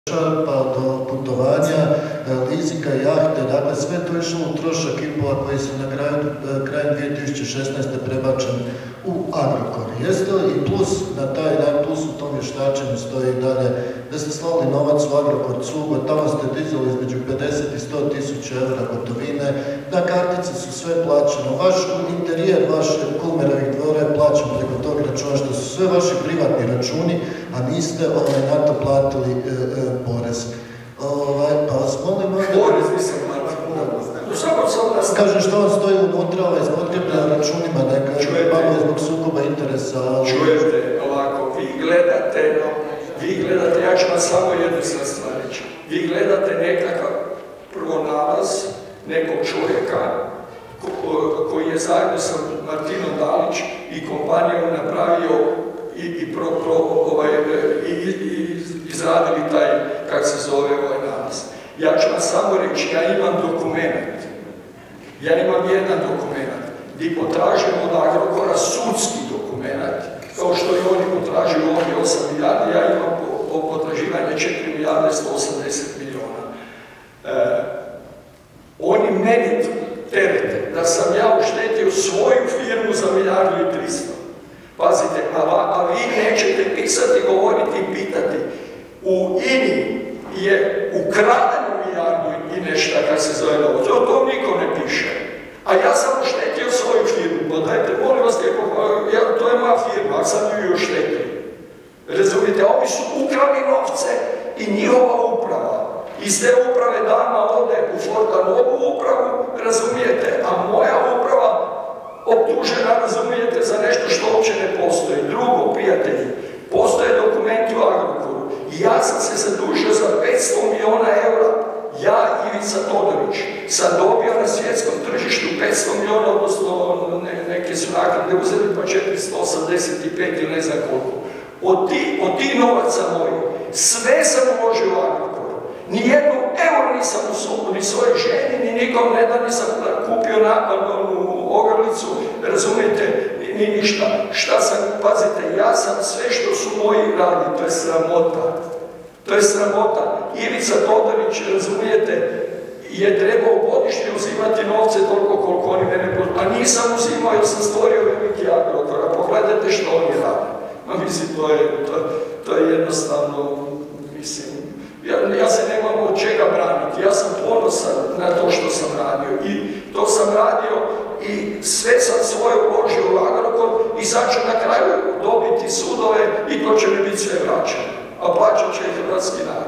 pa do putovanja, leasinga, jahte, dakle sve to je išlo u trošak IPO-a koji se na krajem 2016. prebačen u Agrokor. Jeste li i plus na taj dan, plus u tom vještačenju stoji dalje da ste slali novac u Agrokor Cugo, tamo ste dizali između 50 i 100 tisuća eura gotovine, na kartice su sve plaćeno, vaš interijer, vaše Kulmerovih dvora je plaćen preko tog računa, što su sve vaši privatni računi, a niste na to platili porez. Pa vas molim... Porez nisam platio. Kaže što on stoji unutra, izpotkrepljena računima, neka malo je zbog sukoba interesa. Čujete, ovako, vi gledate, ja ću vam samo jednu stvar reći. Vi gledate nekakav prvo nalaz nekog čovjeka koji je zajedno sa Martinom Dalić i kompanijom napravio i izradili taj, kak se zove ovaj nalaz. Ja ću vam samo reći, ja imam dokument. Ja imam jedan dokument gdje potražujem od Agrokora sudski dokument, kao što i oni potražuju ovdje 8 milijardi, ja imam potraživanje 4 milijarde 180 miliona. Oni meni terete da sam ja uštetio svoju firmu za milijardu i 300. Pazite, a vi nećete pisati, govoriti i pitati. U INI je ukradeno milijardu i nešto, kak se zove novac. O tom niko ne piše. A ja sam uštetio svoju firmu. Pa dajte, molim vas, to je moja firma, a sam ju uštetio. Razumijete, ovi su ukrali novce i njihova uprava. Iz te uprave dama ode u Fortanovu upravu, razumijete, a moja uprava optužena, razumijete, za nešto što uopće ne postoji. Drugo, prijatelji, postoje dokumenti u Agrokoru. Ja sam se zadužio za 500 miliona eura. Ja, Ivica Todorić, sam dobio na svjetskom tržištu 500 miliona, odnosno neke su naklade uzeli pa 485 ili ne znam koliko. Od tih novaca mojih, sve sam uložio u Agrokor. Nijednu euro nisam usudio, ni svojoj ženi, ni nikom ne da nisam kupio napadnu ogrlicu, razumijete, ni ništa. Šta sam, pazite, ja sam sve što su moji radili, to je sramota. To je sramota. Ivica Todorić, razumijete, je trebao godišnje uzimati novce toliko koliko oni mene poznaju. A nisam uzimao jer sam stvorio veliki Agrokor. A pogledajte što oni rade. Ma mislim, to je jednostavno, mislim, ja se nemam od čega braniti. Ja sam ponosan na to što sam radio. I to sam radio i sve sam svoje uložio u Agrokor i sad ću na kraju dobiti sudove i to će mi biti sve vraćeno. A plaćat će i hrvatski narod.